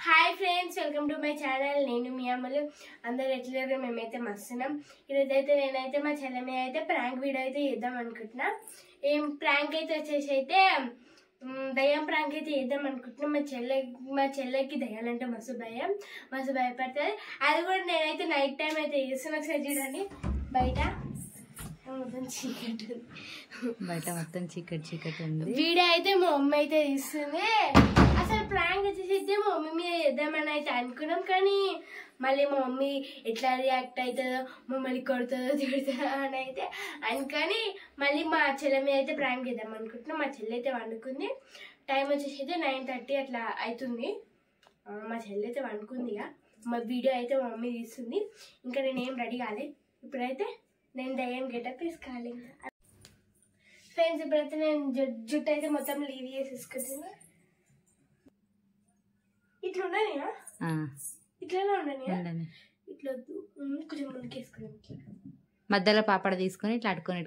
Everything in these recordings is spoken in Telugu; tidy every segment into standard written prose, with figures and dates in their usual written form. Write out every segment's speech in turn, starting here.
Hi friends, welcome to my channel. నేను మీ అమ్మలు. అందరు ఎట్లా మేమైతే మస్తున్నాం. ఈరోజైతే నేనైతే మా చెల్లెమే అయితే ప్రాంక్ వీడియో అయితే చేద్దాం అనుకుంటున్నా. ఏం ప్రాంక్ అయితే వచ్చేసి అయితే దయ్యం ప్రాంక్ అయితే చేద్దాం అనుకుంటున్నా. మా చెల్లెకి దయ్యాలంటే మస్తు భయపడుతుంది. అది కూడా నేనైతే నైట్ టైం అయితే చేస్తున్నా. ఒకసారి చూడండి, బయట మొత్తం చీకటి ఉంది. వీడియో అయితే మా మమ్మీ అయితే తీస్తుంది. అసలు ప్రాంక్ వచ్చేసి మా మమ్మీ మీద చేద్దామని అయితే అనుకున్నాం, కానీ మళ్ళీ మా మమ్మీ ఎట్లా రియాక్ట్ అవుతుందో, మమ్మల్ని కొడుతుందో తిడుతుందో అని అయితే అనుకొని మళ్ళీ మా చెల్లె మీద అయితే ప్రాంక్ చేద్దాం అనుకుంటున్నాం. మా చెల్లి అయితే వండుకుంది. టైం వచ్చేసి అయితే 9:30 అట్లా అవుతుంది. మా చెల్లి అయితే వండుకుంది. ఇక మా వీడియో అయితే మా మమ్మీ తీస్తుంది. ఇంకా నేనేం రెడీ కాలేదు. ఇప్పుడైతే నేను దయ్యం గెటప్ వేసుకోవాలి. ఫ్రెండ్స్, ఇప్పుడైతే నేను జుట్టు అయితే మొత్తం లీవ్ చేసేసుకుంటున్నా. ఇట్లా ఉండనియా, ఇట్లానే ఉండనియా, ఇట్లా వద్దు, కొంచెం ముందుకు వేసుకుని మధ్యలో పాపడ తీసుకొని ఇట్లా అడుకొని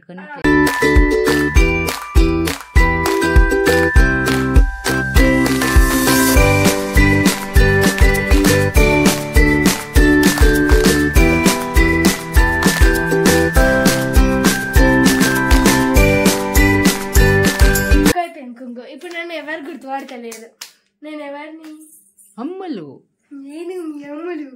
ఇప్పుడు నన్ను ఎవరు గుర్తుపడతలేరు. నేను ఎవరిని? అమ్మలు. నేను అమ్మలు.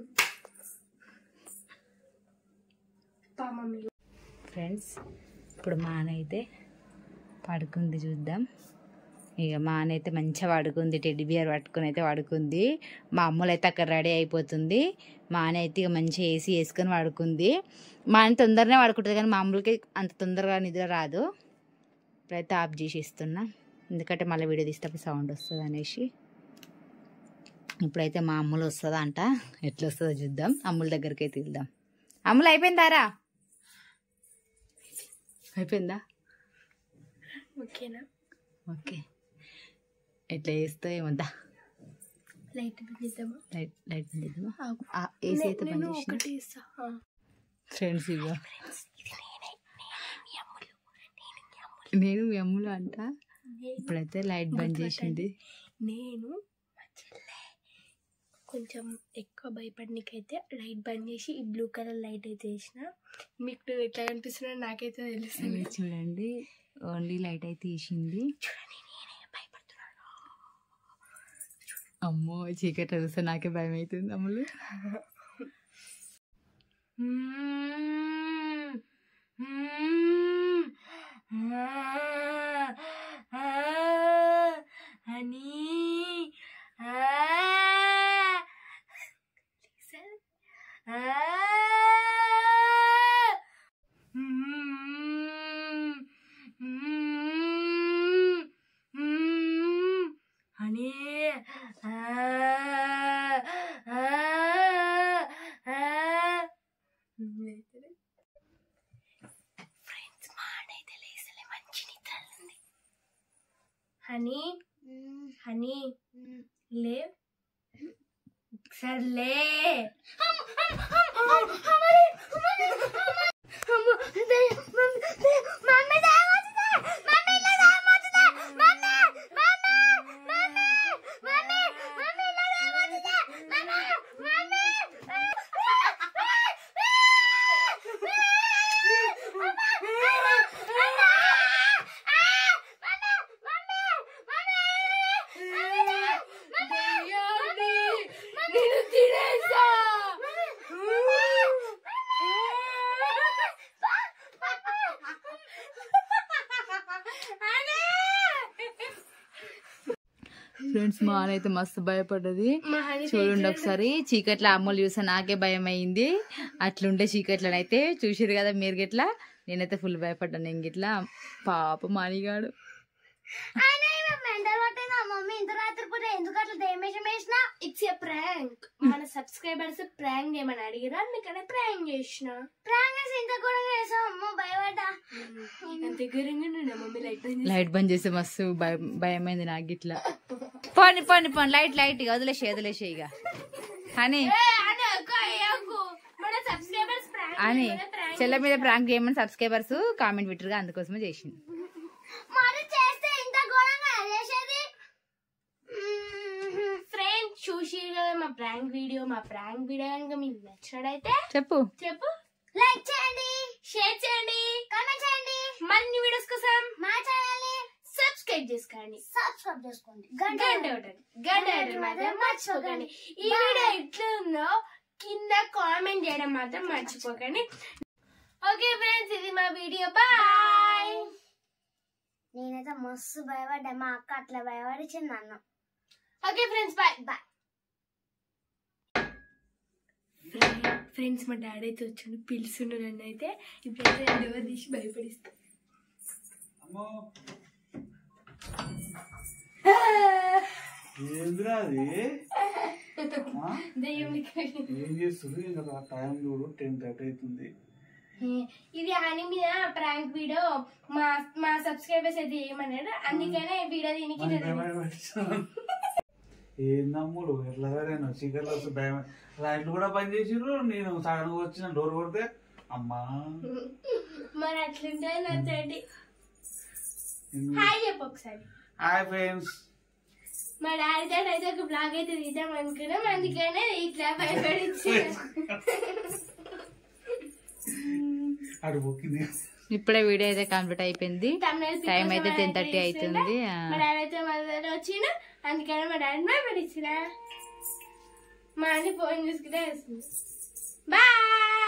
ఫ్రెండ్స్, ఇప్పుడు మా అన్న అయితే పడుకుంది, చూద్దాం. ఇక మా అన్న అయితే మంచిగా పడుకుంది, టెడ్డీ బియర్ పట్టుకుని అయితే పడుకుంది. మా అమ్మలు అయితే అక్కడ రెడీ అయిపోతుంది. మా అన్న అయితే ఇక మంచిగా ఏసీ వేసుకొని పడుకుంది. మా అన్న తొందరనే పడుకుంటుంది, కానీ మా అమ్మలకి అంత తొందరగా నిద్ర రాదు. ఇప్పుడైతే ఆఫ్ చేసి ఇస్తున్నా, ఎందుకంటే మళ్ళీ వీడియో తీసేటప్పుడు సౌండ్ వస్తుంది అనేసి. ఇప్పుడైతే మా అమ్ములు వస్తుందా అంట, ఎట్లా వస్తుందో చూద్దాం. అమ్ముల దగ్గరికి అయితే వెళ్దాం. అమ్ములు అయిపోయిందారా? అయిపోయిందా? ఓకేనా? ఓకే. ఎట్లా చేస్తావు ఏమంతా? లైట్ బందిద్దామా? లైట్ బందిద్దామా? ఏసీ అయితే బంద్ చేసిన. ఫ్రెండ్స్, ఇక నేను మీ అమ్ములు అంట. ఇప్పుడైతే లైట్ బంద్ చేసింది. నేను మా చెల్లె కొంచెం ఎక్కువ భయపడనికైతే లైట్ బంద్ చేసి ఈ బ్లూ కలర్ లైట్ అయితే వేసిన. మీకు ఎట్లా కనిపిస్తున్నా నాకైతే తెలుస్తుంది. చూడండి, ఓన్లీ లైట్ అయితే వేసింది. అమ్మో, చీకటి చూస్తే నాకే భయం అవుతుంది అమ్ములు. హనీ హనీ లే, సర్లే. ఫ్రెండ్స్, మా అన్న అయితే మస్తు భయపడ్డది. చూడండి ఒకసారి, చీకట్లో అమ్మలు చూసా నాకే భయం అయింది. అట్లుండే చీకట్లనైతే చూసిరు కదా మీరు గిట్లా. నేనైతే ఫుల్ భయపడ్డాను. నేను గిట్లా పాప మానిగాడు. It's a prank. మన సబ్స్క్రైబర్స్ ప్రాంక్ ఏమని అడిగిరా, అందుకనే ప్రాంక్ చేసిన. లైట్ బంద్ చేస్తే మస్తు భయమైంది నాకు గిట్లా. పోని పోని పోని, లైట్ ఇక వదిలేసే ఇక అని అని చెల్ల మీద ప్రాంక్ చేయమని సబ్స్క్రైబర్స్ కామెంట్ పెట్టరుగా, అందుకోసమే చేసింది. చూసి కదా మా ప్రాంక్ వీడియో కనుక మీకు నచ్చినట్టయితే చెప్పు లైక్ చేయండి, షేర్ చేయండి, కామెంట్ చేయండి. మరిన్ని వీడియోస్ కోసం మా ఛానల్ ని సబ్స్క్రైబ్ చేసుకోండి. గంట మాత్రం మర్చిపోకండి. ఈ వీడియో ఎట్లుందో కింద కామెంట్ చేయడం మాత్రం మర్చిపోకండి. ఓకే ఫ్రెండ్స్, ఇది మా వీడియో. బాయ్. నేనైతే మస్తు భయపడ్డా, మా అక్క అట్లా భయపడిచ్చింది అన్న. Okay friends, bye. ఫ్రెండ్స్, మా డాడీ అయితే వచ్చాను, పిలుస్తుండు నన్ను. అయితే ఇప్పుడైతే డోర్ తీసి భయపడిస్తా. ఇది అని మీద ప్రాంక్ వీడియో మా సబ్స్క్రైబర్స్ అయితే ఏమన్నాడు, అందుకనే వీడియో దీనికి ఏందమ్ముడు ఎట్లా చీకట్లో భయం లైట్లు కూడా పని చేసిర్రు. నేను సడన్ గా వచ్చిన డోర్ కొడితే అమ్మా మరి అట్లుంటే నచ్చండి. హాయ్ చెప్పు ఒకసారి. Hi friends. మా డాడీ తోటి అయితే ఒక బ్లాగ్ అయితే తీద్దాం అనుకున్నాం, అందుకనే ఇట్లా భయపడింది. ఇప్పుడే వీడియో అయితే కంప్లీట్ అయిపోయింది. టైం అయితే 10:30 అవుతుంది. మా డాడీ అయితే మా దగ్గర వచ్చిన, అందుకని మా డాడీ భయపడించిన. మా అన్ని ఫోన్ చూసుకుంటే వస్తుంది. బాయ్.